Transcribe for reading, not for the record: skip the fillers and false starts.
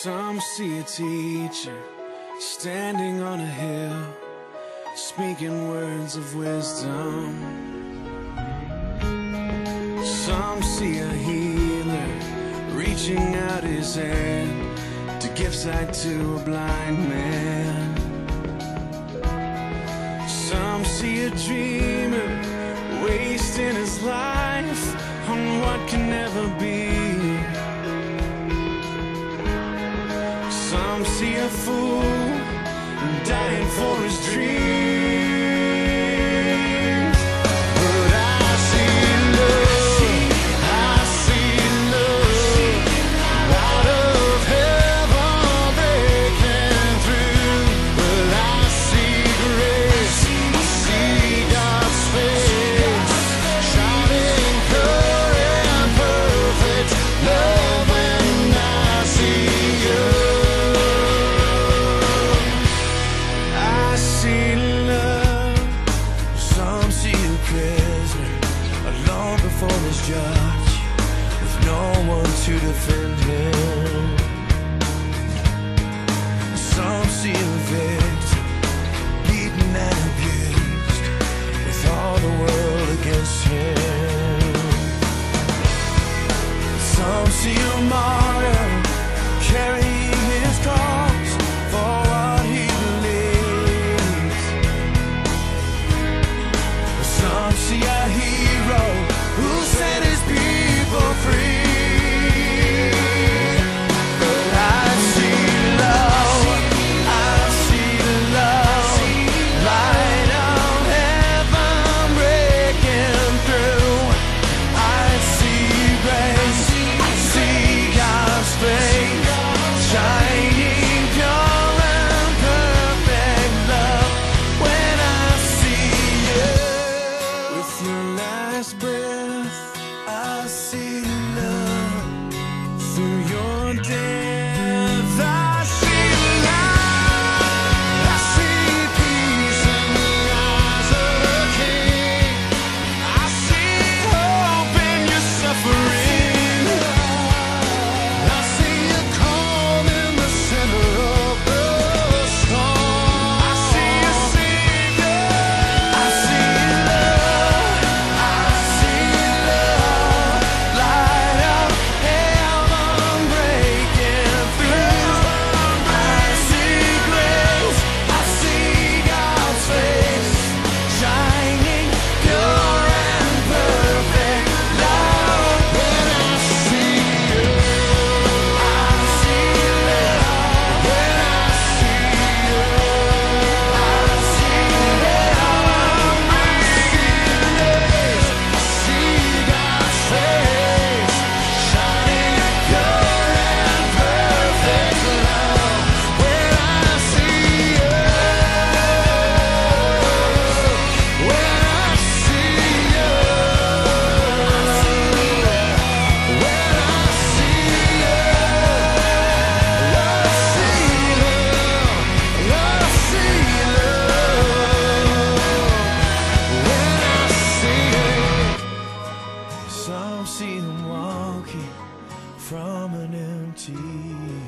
Some see a teacher standing on a hill, speaking words of wisdom. Some see a healer reaching out his hand to give sight to a blind man. Some see a dreamer wasting his life on what can never be. Some see a fool dying for his dreams. But I see love, I see love, out of heaven breaking through. Well, I see grace, I see God's face, shining pure and perfect love when I see you. I see love. Some see a prisoner alone before his judge, with no one to defend him. Some see a victim beaten and abused, with all the world against him. Some see a martyr carrying his cross for what he believes. Some see a hero who set his people free. But I see love, I see love, light of heaven breaking through. I see grace, I see God's face, shining pure and perfect love when I see you. With your last breath, I see love. Through your death, I see love. I see peace in the eyes of the King. I see hope in your suffering. I see a calm in the center of the storm. I see a Savior. I see love. I see love. Light of heaven breaking through. I see grace. I see God's face, shining pure and perfect love when I see you. I see love when I see you. I see love. I see grace. I see God's face, shining pure and perfect love when I see you. When I see you. When I see you. I see love. Some see him walking from an empty